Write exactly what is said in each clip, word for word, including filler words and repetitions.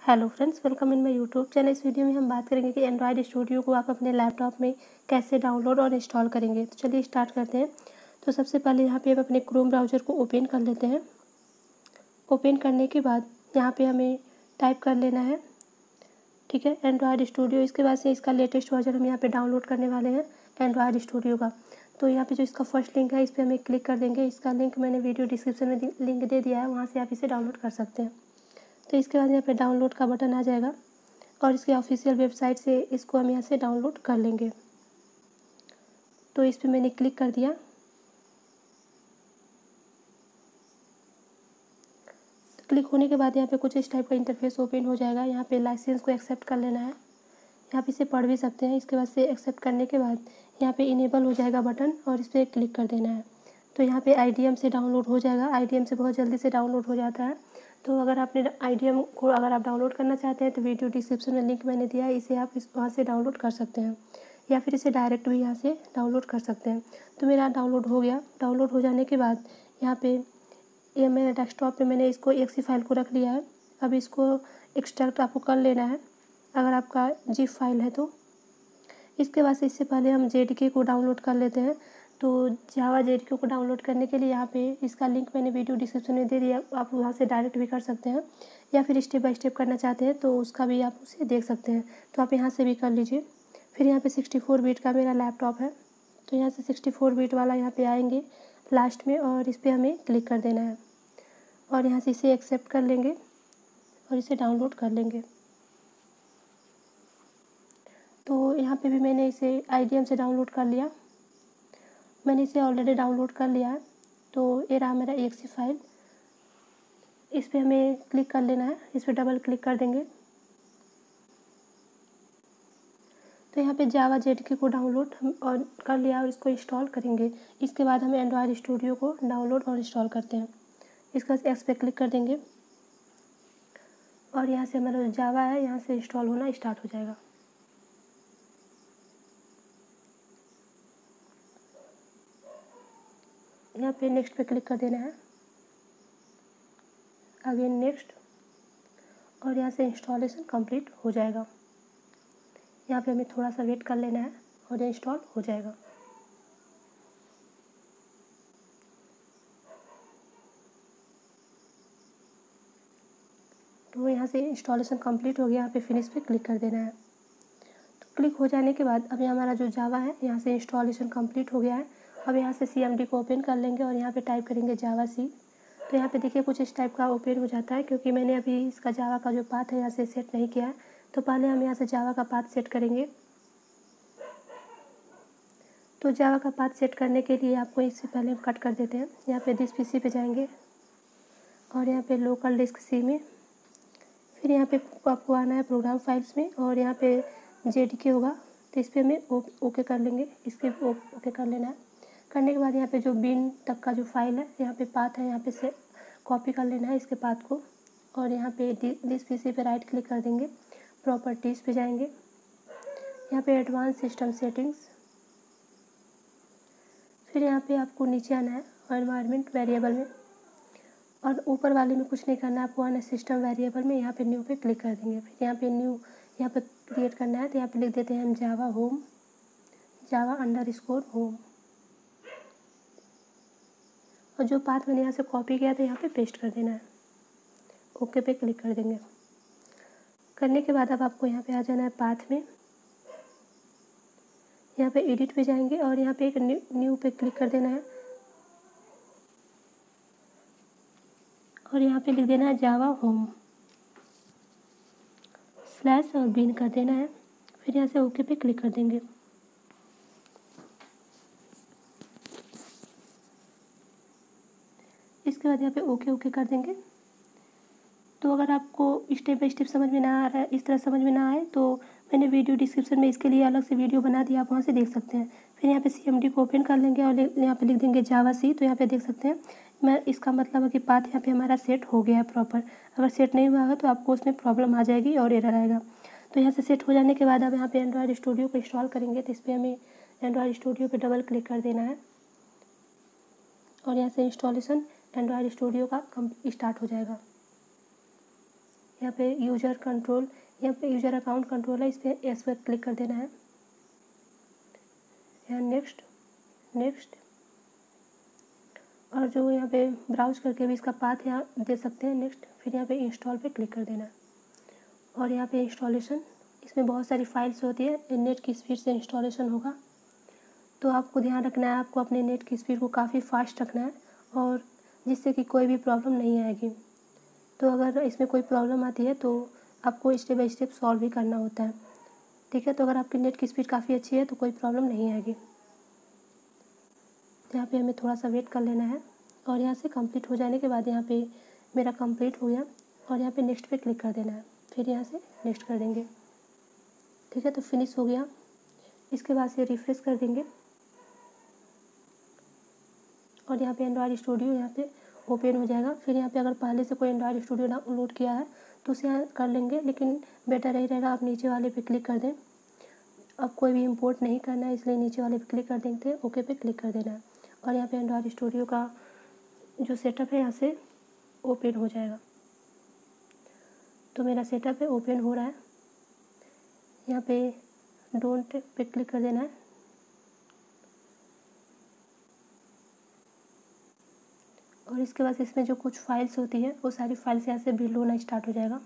Hello friends, welcome in my YouTube channel. इस video में हम बात करेंगे कि एंड्रॉयड स्टूडियो को आप अपने लैपटॉप में कैसे डाउनलोड और इंस्टॉल करेंगे। तो चलिए स्टार्ट करते हैं। तो सबसे पहले यहाँ पे हम अपने क्रोम ब्राउज़र को ओपन कर लेते हैं। ओपन करने के बाद यहाँ पे हमें टाइप कर लेना है, ठीक है, एंड्रॉयड स्टूडियो। इसके बाद से इसका लेटेस्ट वर्जन हम यहाँ पे डाउनलोड करने वाले हैं एंड्रॉयड स्टूडियो का। तो यहाँ पे जो इसका फर्स्ट लिंक है इस पर हमें क्लिक कर देंगे। इसका लिंक मैंने वीडियो डिस्क्रिप्शन में लिंक दे दिया है, वहाँ से आप इसे डाउनलोड कर सकते हैं। तो इसके बाद यहाँ पे डाउनलोड का बटन आ जाएगा और इसके ऑफिशियल वेबसाइट से इसको हम यहाँ से डाउनलोड कर लेंगे। तो इस पर मैंने क्लिक कर दिया। तो क्लिक होने के बाद यहाँ पे कुछ इस टाइप का इंटरफेस ओपन हो जाएगा। यहाँ पे लाइसेंस को एक्सेप्ट कर लेना है। यहाँ पे इसे पढ़ भी सकते हैं। इसके बाद से एक्सेप्ट करने के बाद यहाँ पे इनेबल हो जाएगा बटन और इस पर क्लिक कर देना है। तो यहाँ पे आई डी एम से डाउनलोड हो जाएगा। आई डी एम से बहुत जल्दी से डाउनलोड हो जाता है। तो अगर आपने आई डी एम को अगर आप डाउनलोड करना चाहते हैं तो वीडियो डिस्क्रिप्शन में लिंक मैंने दिया है, इसे आप इस वहाँ से डाउनलोड कर सकते हैं या फिर इसे डायरेक्ट भी यहाँ से डाउनलोड कर सकते हैं। तो मेरा डाउनलोड हो गया। डाउनलोड हो जाने के बाद यहाँ पे ये मेरे डेस्कटॉप पे मैंने इसको एक सी फाइल को रख लिया है। अब इसको एक्सट्रैक्ट आपको कर लेना है अगर आपका जिप फाइल है तो। इसके बाद से इससे पहले हम जे डी के को डाउनलोड कर लेते हैं। तो जावा जे डी के को डाउनलोड करने के लिए यहाँ पे इसका लिंक मैंने वीडियो डिस्क्रिप्शन में दे दिया, आप वहाँ से डायरेक्ट भी कर सकते हैं या फिर स्टेप बाय स्टेप करना चाहते हैं तो उसका भी आप उसे देख सकते हैं। तो आप यहाँ से भी कर लीजिए। फिर यहाँ पे सिक्सटी फोर बीट का मेरा लैपटॉप है, तो यहाँ से सिक्सटी फोर बीट वाला यहाँ पे आएंगे लास्ट में और इस पर हमें क्लिक कर देना है और यहाँ से इसे एक्सेप्ट कर लेंगे और इसे डाउनलोड कर लेंगे। तो यहाँ पे भी मैंने इसे आई डी एम से डाउनलोड कर लिया। मैंने इसे ऑलरेडी डाउनलोड कर लिया है। तो ये रहा मेरा एक सी फाइल। इस पर हमें क्लिक कर लेना है, इस पर डबल क्लिक कर देंगे। तो यहाँ पे जावा जे डी के को डाउनलोड हम और कर लिया और इसको इंस्टॉल करेंगे। इसके बाद हम एंड्रॉयड स्टूडियो को डाउनलोड और इंस्टॉल करते हैं। इसके बाद एक्स पे क्लिक कर देंगे और यहाँ से हमारा जो जावा है यहाँ से इंस्टॉल होना स्टार्ट हो जाएगा। यहाँ पे नेक्स्ट पे क्लिक कर देना है, अगेन नेक्स्ट, और यहाँ से इंस्टॉलेशन कंप्लीट हो जाएगा। यहाँ पे हमें थोड़ा सा वेट कर लेना है और ये इंस्टॉल हो जाएगा। तो यहाँ से इंस्टॉलेशन कंप्लीट हो गया। यहाँ पे फिनिश पे क्लिक कर देना है। तो क्लिक हो जाने के बाद अभी हमारा जो जावा है यहाँ से इंस्टॉलेशन कंप्लीट हो गया है। अब यहाँ से सी एम डी को ओपन कर लेंगे और यहाँ पे टाइप करेंगे जावा सी। तो यहाँ पे देखिए कुछ इस टाइप का ओपन हो जाता है, क्योंकि मैंने अभी इसका जावा का जो पाथ है यहाँ से सेट नहीं किया है। तो पहले हम यहाँ से जावा का पाथ सेट करेंगे। तो जावा का पाथ सेट करने के लिए आपको इससे पहले हम कट कर देते हैं। यहाँ पे दिस पीसी पे जाएंगे और यहाँ पे लोकल डिस्क सी में, फिर यहाँ पे आपको आना है प्रोग्राम फाइल्स में और यहाँ पे जे डी के होगा तो इस पर हमें ओके कर लेंगे। इसके ओके कर लेना है। करने के बाद यहाँ पे जो बिन तक का जो फाइल है यहाँ पे पाथ है, यहाँ पे से कॉपी कर लेना है इसके पाथ को और यहाँ पे दिस पीसी पे राइट क्लिक कर देंगे। प्रॉपर्टीज़ पे जाएंगे, यहाँ पे एडवांस सिस्टम सेटिंग्स, फिर यहाँ पे आपको नीचे आना है एनवायरनमेंट वेरिएबल में और ऊपर वाले में कुछ नहीं करना है, आपको आना है सिस्टम वेरिएबल में। यहाँ पे न्यू पे क्लिक कर देंगे। फिर यहाँ पे न्यू यहाँ पे क्रिएट करना है तो यहाँ पे लिख देते हैं हम Java home, Java underscore home, और जो पाथ मैंने यहाँ से कॉपी किया था यहाँ पे पेस्ट कर देना है। ओके पे क्लिक कर देंगे। करने के बाद अब आपको यहाँ पे आ जाना है पाथ में, यहाँ पे एडिट पे जाएंगे और यहाँ पे एक न्यू न्यू पे क्लिक कर देना है और यहाँ पे लिख देना है जावा होम स्लैश और बिन कर देना है। फिर यहाँ से ओके पे क्लिक कर देंगे। इसके बाद यहाँ पे ओके ओके कर देंगे। तो अगर आपको स्टेप बाय स्टेप समझ में ना आ रहा है, इस तरह समझ में ना आए, तो मैंने वीडियो डिस्क्रिप्शन में इसके लिए अलग से वीडियो बना दिया, आप वहाँ से देख सकते हैं। फिर यहाँ पे सी एम डी को ओपन कर लेंगे और यहाँ पे लिख देंगे जावा सी। तो यहाँ पे देख सकते हैं मैं इसका मतलब है कि पाथ यहाँ पे हमारा सेट हो गया है प्रॉपर। अगर सेट नहीं हुआ है तो आपको उसमें प्रॉब्लम आ जाएगी और एरर आएगा। तो यहाँ से सेट हो जाने के बाद अब यहाँ पे एंड्रॉयड स्टूडियो को इंस्टॉल करेंगे। तो इस पर हमें एंड्रॉयड स्टूडियो पे डबल क्लिक कर देना है और यहाँ से इंस्टॉलेशन एंड्रॉयड स्टूडियो का कम स्टार्ट हो जाएगा। यहाँ पे यूज़र कंट्रोल, यहाँ पे यूज़र अकाउंट कंट्रोल है, इस पर इस पर क्लिक कर देना है। यहाँ नेक्स्ट नेक्स्ट और जो यहाँ पे ब्राउज करके भी इसका पाथ यहाँ दे सकते हैं नेक्स्ट। फिर यहाँ पे इंस्टॉल पे क्लिक कर देना है और यहाँ पे इंस्टॉलेशन, इसमें बहुत सारी फाइल्स होती है, नेट की स्पीड से इंस्टॉलेशन होगा। तो आपको ध्यान रखना है, आपको अपने नेट की स्पीड को काफ़ी फास्ट रखना है और जिससे कि कोई भी प्रॉब्लम नहीं आएगी। तो अगर इसमें कोई प्रॉब्लम आती है तो आपको स्टेप बाय स्टेप सॉल्व भी करना होता है, ठीक है। तो अगर आपकी नेट की स्पीड काफ़ी अच्छी है तो कोई प्रॉब्लम नहीं आएगी। तो यहाँ पे हमें थोड़ा सा वेट कर लेना है और यहाँ से कंप्लीट हो जाने के बाद यहाँ पे मेरा कंप्लीट हो गया और यहाँ पे नेक्स्ट पे क्लिक कर देना है। फिर यहाँ से नेक्स्ट कर देंगे, ठीक है। तो फिनिश हो गया। इसके बाद से रिफ्रेश कर देंगे और यहाँ पे एंड्रॉयड स्टूडियो यहाँ पे ओपन हो जाएगा। फिर यहाँ पे अगर पहले से कोई एंड्रॉयड स्टूडियो डाउनलोड किया है तो उसे यहाँ कर लेंगे, लेकिन बेटर यही रहेगा आप नीचे वाले पे क्लिक कर दें। अब कोई भी इंपोर्ट नहीं करना है, इसलिए नीचे वाले पे क्लिक कर देंगे, ओके पे क्लिक कर देना है और यहाँ पे एंड्रॉयड स्टूडियो का जो सेटअप है यहाँ से ओपन हो जाएगा। तो मेरा सेटअप है ओपन हो रहा है। यहाँ पे डोंट पे क्लिक कर देना है और इसके बाद इसमें जो कुछ फाइल्स होती है वो सारी फाइल्स यहाँ से बिल्ड होना स्टार्ट हो जाएगा।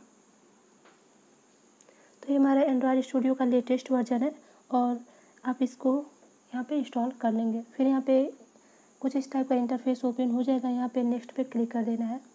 तो ये हमारा एंड्रॉयड स्टूडियो का लेटेस्ट वर्जन है और आप इसको यहाँ पे इंस्टॉल कर लेंगे। फिर यहाँ पे कुछ इस टाइप का इंटरफेस ओपन हो जाएगा। यहाँ पे नेक्स्ट पे क्लिक कर देना है।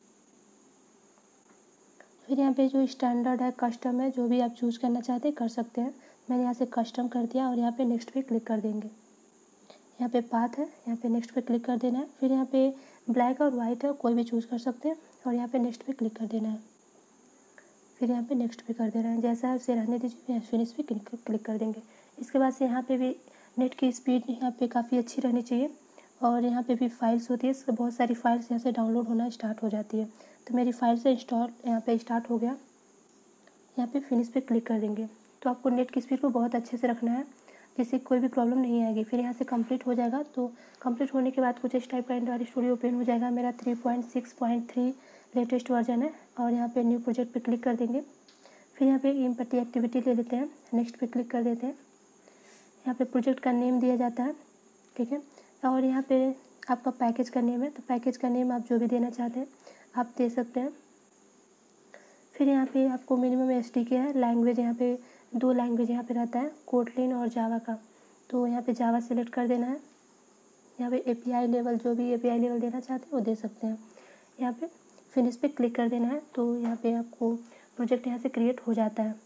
फिर यहाँ पे जो स्टैंडर्ड है, कस्टम है, जो भी आप चूज़ करना चाहते हैं कर सकते हैं। मैंने यहाँ से कस्टम कर दिया और यहाँ पे नेक्स्ट पे क्लिक कर देंगे। यहाँ पे पाथ है, यहाँ पे नेक्स्ट पे क्लिक कर देना है। फिर यहाँ पे ब्लैक और वाइट है, कोई भी चूज़ कर सकते हैं और यहाँ पे नेक्स्ट पे क्लिक कर देना है। फिर यहाँ पे नेक्स्ट पे कर देना है, जैसा है उसे रहने दीजिए। फिनिश पे क्लिक क्लिक कर देंगे। इसके बाद से यहाँ पे भी नेट की स्पीड यहाँ पे काफ़ी अच्छी रहनी चाहिए और यहाँ पे भी फाइल्स होती है, बहुत सारी फाइल्स यहाँ से डाउनलोड होना स्टार्ट हो जाती है। तो मेरी फाइल से इंस्टॉल यहाँ पे स्टार्ट हो गया। यहाँ पे फिनिश पे क्लिक कर देंगे। तो आपको नेट की स्पीड को बहुत अच्छे से रखना है, जिससे कोई भी प्रॉब्लम नहीं आएगी। फिर यहाँ से कंप्लीट हो जाएगा। तो कंप्लीट होने के बाद कुछ इस टाइप का एंड्रॉयड स्टूडियो ओपन हो जाएगा। मेरा three point six point three latest version है और यहाँ पे न्यू प्रोजेक्ट पे क्लिक कर देंगे। फिर यहाँ पे इम्पटी एक्टिविटी ले लेते हैं, नेक्स्ट पे क्लिक कर देते हैं। यहाँ पे प्रोजेक्ट का नेम दिया जाता है, ठीक है। और यहाँ पे आपका पैकेज का नेम है, तो पैकेज का नेम आप जो भी देना चाहते हैं आप दे सकते हैं। फिर यहाँ पे आपको मिनिमम एस डी के है, लैंग्वेज यहाँ पे दो लैंग्वेज यहाँ पे रहता है, कोटलिन और जावा का। तो यहाँ पे जावा सेलेक्ट कर देना है। यहाँ पे एपीआई लेवल, जो भी एपीआई लेवल देना चाहते हैं वो दे सकते हैं। यहाँ पे फिनिश पे क्लिक कर देना है। तो यहाँ पे आपको प्रोजेक्ट यहाँ से क्रिएट हो जाता है।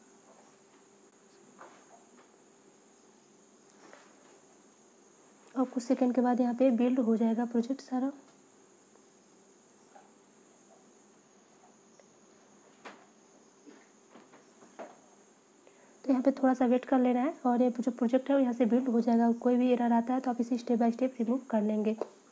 और कुछ सेकंड के बाद यहाँ पे बिल्ड हो जाएगा प्रोजेक्ट सारा। तो यहाँ पे थोड़ा सा वेट कर लेना है और ये जो प्रोजेक्ट है वो यहाँ से बिल्ड हो जाएगा। कोई भी एरर आता है तो आप इसे स्टेप बाय स्टेप रिमूव कर लेंगे।